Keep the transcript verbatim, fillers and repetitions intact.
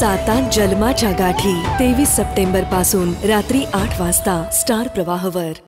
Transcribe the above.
सातात जन्माच्या गाठी तेवीस सप्टेंबर पासून रात्री आठ वाजता स्टार प्रवाहवर.